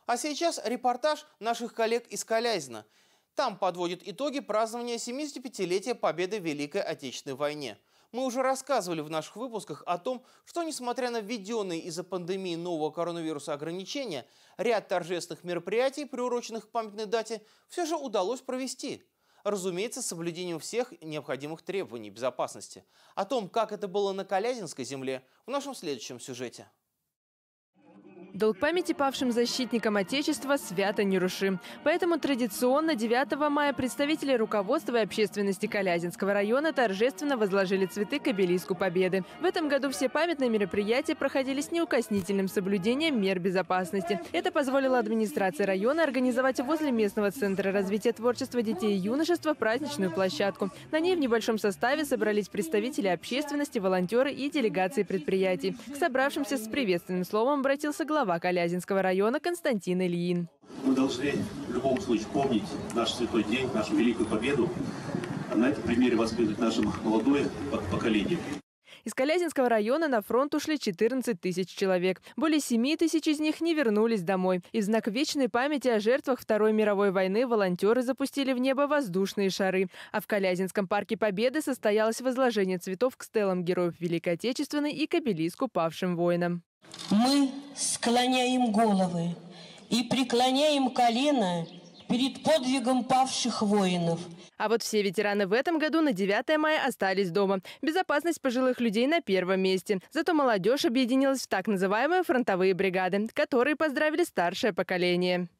А сейчас репортаж наших коллег из Калязина. Там подводят итоги празднования 75-летия победы в Великой Отечественной войне. Мы уже рассказывали в наших выпусках о том, что несмотря на введенные из-за пандемии нового коронавируса ограничения, ряд торжественных мероприятий, приуроченных к памятной дате, все же удалось провести. Разумеется, с соблюдением всех необходимых требований безопасности. О том, как это было на Калязинской земле, в нашем следующем сюжете. Долг памяти павшим защитникам Отечества свято нерушим. Поэтому традиционно 9 мая представители руководства и общественности Калязинского района торжественно возложили цветы к обелиску Победы. В этом году все памятные мероприятия проходили с неукоснительным соблюдением мер безопасности. Это позволило администрации района организовать возле местного центра развития творчества детей и юношества праздничную площадку. На ней в небольшом составе собрались представители общественности, волонтеры и делегации предприятий. К собравшимся с приветственным словом обратился глава Калязинского района Константин Ильин. Мы должны в любом случае помнить наш святой день, нашу великую победу, а на этом примере воспитывать наше молодое поколение. Из Калязинского района на фронт ушли 14 тысяч человек. Более 7 тысяч из них не вернулись домой. И в знак вечной памяти о жертвах Второй мировой войны волонтеры запустили в небо воздушные шары. А в Калязинском парке Победы состоялось возложение цветов к стелам героев Великой Отечественной и к обелиску павшим воинам. Мы склоняем головы и преклоняем колено перед подвигом павших воинов. А вот все ветераны в этом году на 9 мая остались дома. Безопасность пожилых людей на первом месте. Зато молодежь объединилась в так называемые фронтовые бригады, которые поздравили старшее поколение.